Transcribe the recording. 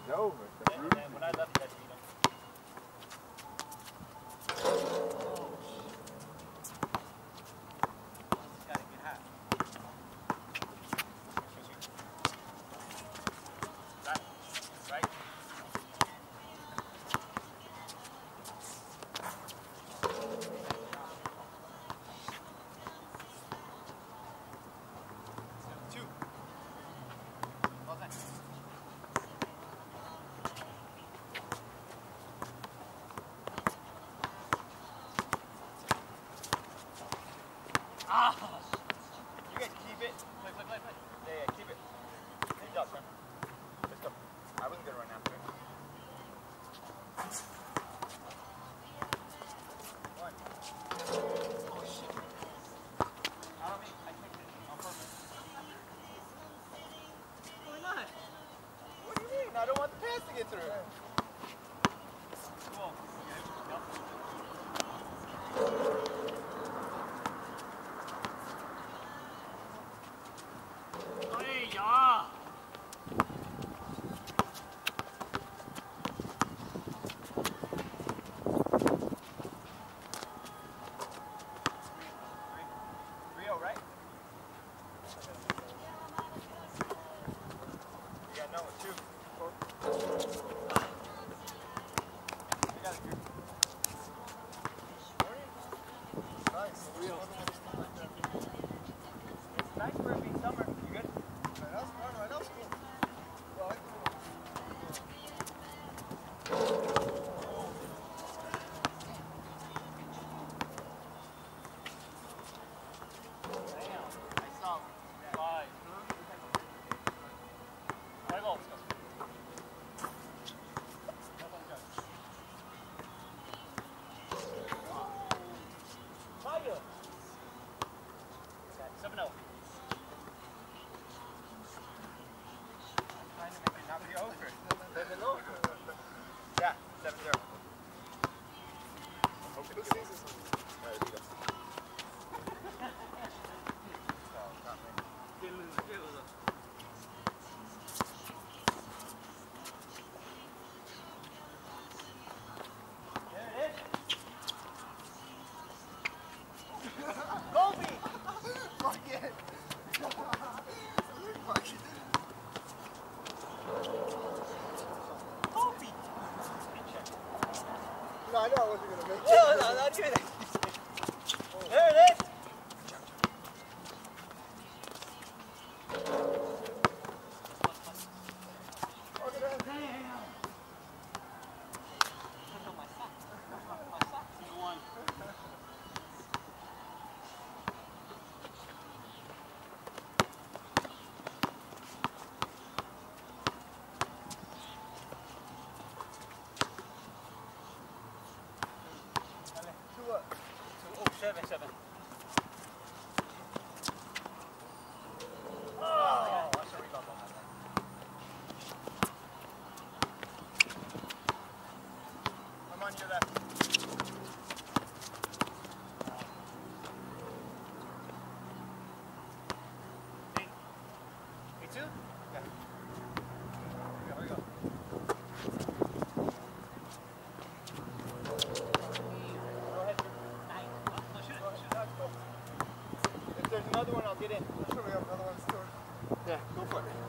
No, and when I left, you guys beat him. You guys keep it. Play. Yeah, keep it. Good job, son. Let's go. I wasn't gonna run after it. One. Oh shit. I don't mean I kicked it on purpose. Why not? What do you mean? I don't want the pass to get through. Cool. Yeah, 7-0. No, I know I wasn't going to make it. No, not good. There it is. Seven. Oh, that's a rebound on that. I'm on your left. Eight two? Yeah. Here we go. If there's another one, I'll get in. I'm sure we have another one stored. Yeah, go for it.